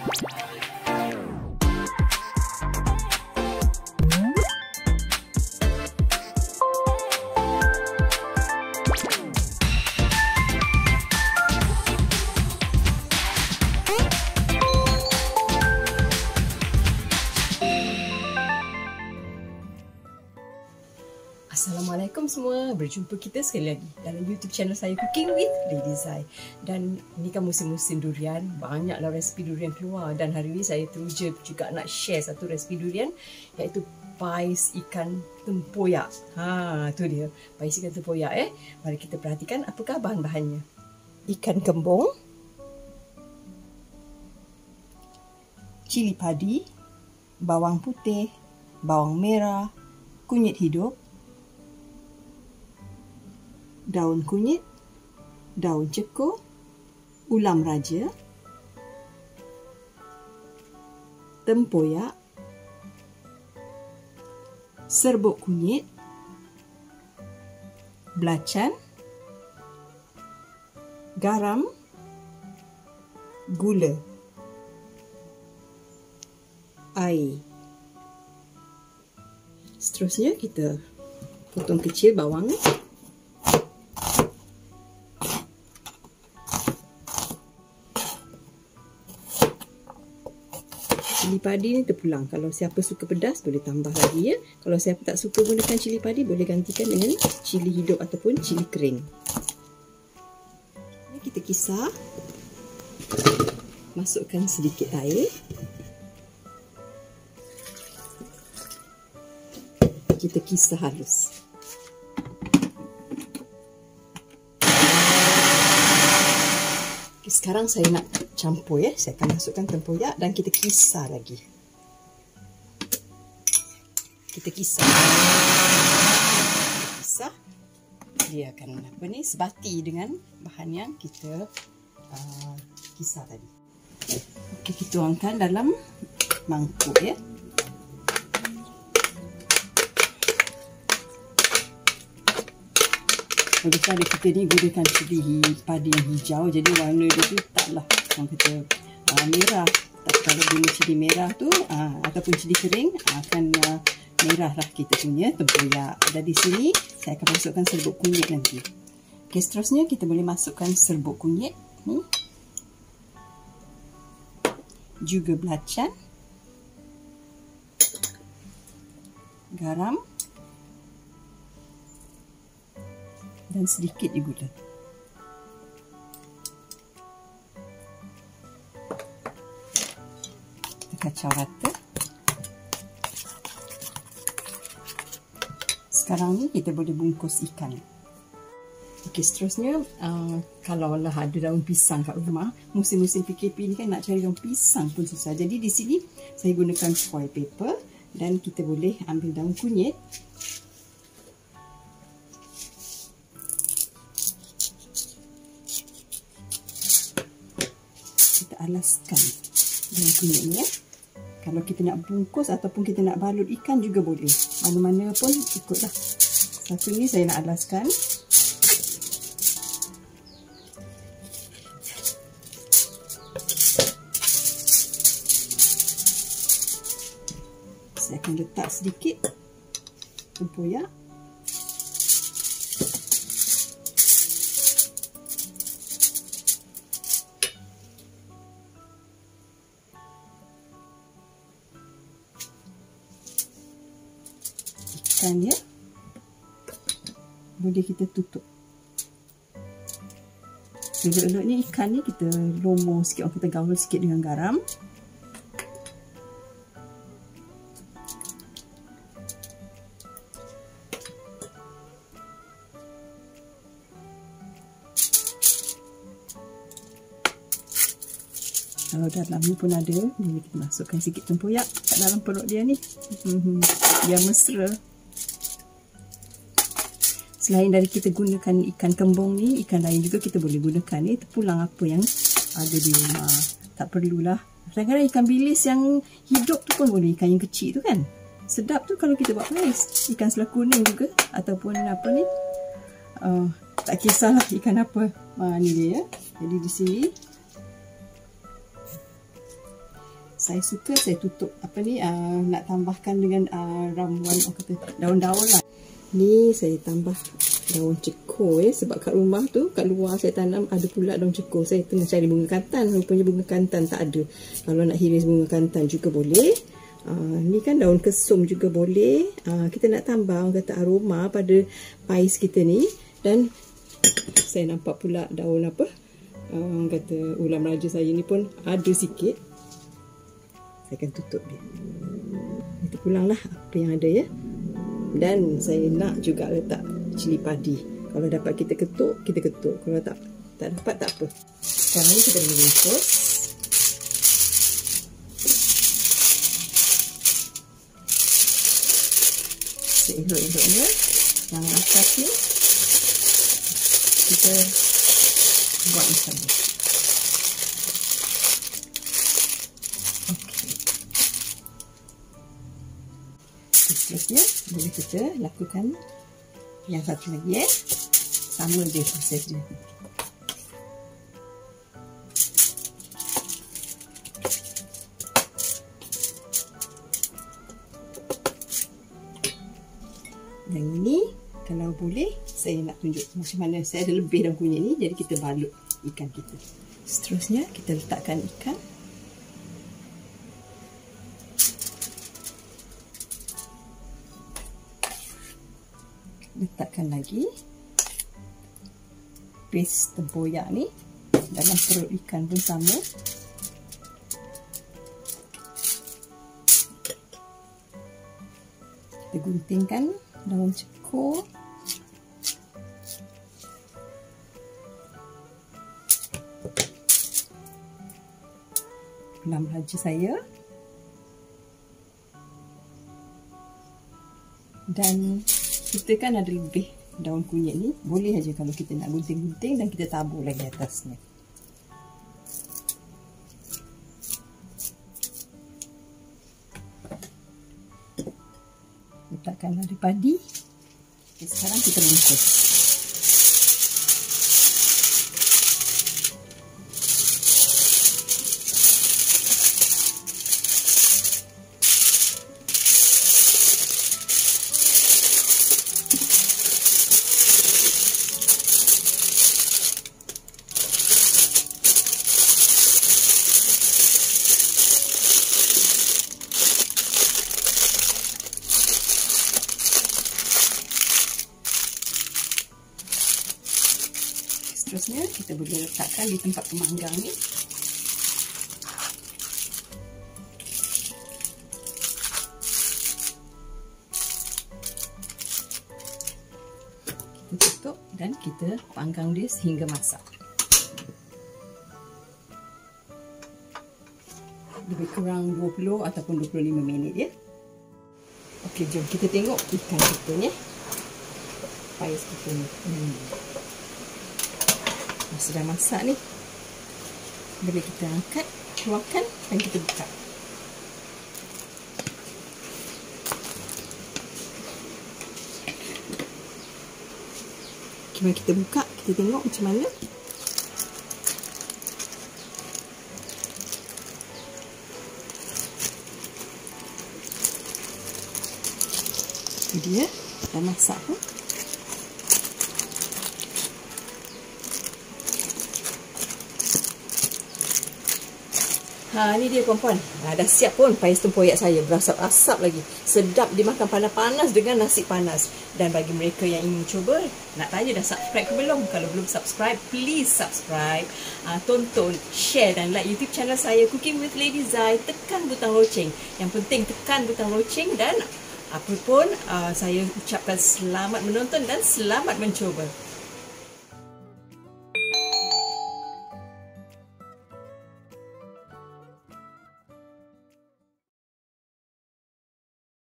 Assalamualaikum semua, berjumpa kita sekali lagi dalam YouTube channel saya Cooking with Lady Zai. Dan ini kan musim-musim durian, banyaklah resipi durian keluar. Dan hari ini saya teruja juga nak share satu resipi durian, iaitu pais ikan tempoyak. Tu dia, pais ikan tempoyak. Mari kita perhatikan apakah bahan-bahannya. Ikan kembung, cili padi, bawang putih, bawang merah, kunyit hidup, daun kunyit, daun cekur, ulam raja, tempoyak, serbuk kunyit, belacan, garam, gula, air. Seterusnya kita potong kecil bawang. Cili padi ni terpulang. Kalau siapa suka pedas boleh tambah lagi ya. Kalau siapa tak suka gunakan cili padi boleh gantikan dengan cili hidup ataupun cili kering. Ini kita kisar. Masukkan sedikit air. Kita kisar halus. Sekarang saya nak campur ya. Saya akan masukkan tempoyak dan kita kisar lagi. Kita kisar. Kisar. Dia akan sebati dengan bahan yang kita kisar tadi. Okey, kita tuangkan dalam mangkuk ya. Kalau kita ni gunakan cili padi yang hijau, jadi warna dia tu taklah orang kata merah. Tapi kalau guna cili merah tu ataupun cili kering akan merah lah kita punya tempoyak. Dan di sini saya akan masukkan serbuk kunyit nanti. Okey, seterusnya kita boleh masukkan serbuk kunyit ni. Juga belacan, garam dan sedikit gula. Kita kacau rata. Sekarang ni kita boleh bungkus ikan. Okey, seterusnya kalau lah ada daun pisang kat rumah, musim-musim PKP ni kan nak cari daun pisang pun susah. Jadi di sini saya gunakan foil paper dan kita boleh ambil daun kunyit. Alaskan dengan kunyit ni ya. Kalau kita nak bungkus ataupun kita nak balut ikan juga boleh. Mana-mana pun ikutlah. Satu ni saya nak alaskan. Saya akan letak sedikit tempoyak. Ikan dia boleh kita tutup. Elok-eloknya ikan ni kita lomo sikit, orang kata gaul sikit dengan garam. Kalau dalam ni pun ada, boleh kita masukkan sikit tempoyak kat dalam perut dia ni. Dia mesra. Selain dari kita gunakan ikan kembung ni, ikan lain juga kita boleh gunakan ni. Terpulang apa yang ada di rumah. Tak perlulah. Kadang-kadang ikan bilis yang hidup tu pun boleh, ikan yang kecil tu kan. Sedap tu kalau kita buat pais. Ikan sela kuning juga ataupun apa ni. Tak kisahlah ikan apa. Ni dia ya. Jadi di sini Saya suka saya tutup nak tambahkan dengan ramuan kata daun-daun lah. Ni saya tambah daun cekor sebab kat rumah tu, kat luar saya tanam ada pula daun cekor. Saya tengah cari bunga kantan, rupanya bunga kantan tak ada. Kalau nak hiris bunga kantan juga boleh. Ni kan daun kesum juga boleh. Kita nak tambah orang kata aroma pada pais kita ni. Dan saya nampak pula daun orang kata ulam raja saya ni pun ada sikit. Saya akan tutup dia. Kita pulanglah apa yang ada ya. Dan saya nak juga letak cili padi. Kalau dapat kita ketuk, kita ketuk. Kalau tak dapat, tak apa. Sekarang ni kita meringkus. Seelok-eloknya. Jangan asap ni. Kita buat macam ni. Seterusnya boleh kita lakukan yang satu lagi sama je proses dia. Dan ini kalau boleh saya nak tunjuk macam mana saya ada lebih dalam kunyit ni, jadi kita balut ikan kita. Seterusnya kita letakkan ikan. Letakkan lagi paste tempoyak ni dalam perut ikan pun sama. Kita guntingkan daun cekor. Ulam raja saya. Dan kita kan ada lebih daun kunyit ni, boleh aja kalau kita nak gunting-gunting dan kita tabur lagi atasnya. Letakkan lada padi. Okay, sekarang kita bungkus. Seterusnya kita boleh letakkan di tempat pemanggang ni. Kita tutup dan kita panggang dia sehingga masak. Lebih kurang 20 ataupun 25 minit ya. Okey, jom kita tengok ikan kita ni. Pais kita ni. Sudah masak ni. Boleh kita angkat, keluarkan dan kita buka. Mari kita buka, kita tengok macam mana. Ini dia, dah masak pun. Ni dia puan-puan. Dah siap pun pais tempoyak saya. Berasap-asap lagi. Sedap dimakan panas-panas dengan nasi panas. Dan bagi mereka yang ingin cuba, nak tanya dah subscribe ke belum? Kalau belum subscribe, please subscribe. Tonton, share dan like YouTube channel saya Cooking with Lady Zai. Tekan butang loceng. Yang penting tekan butang loceng dan apa pun saya ucapkan selamat menonton dan selamat mencuba.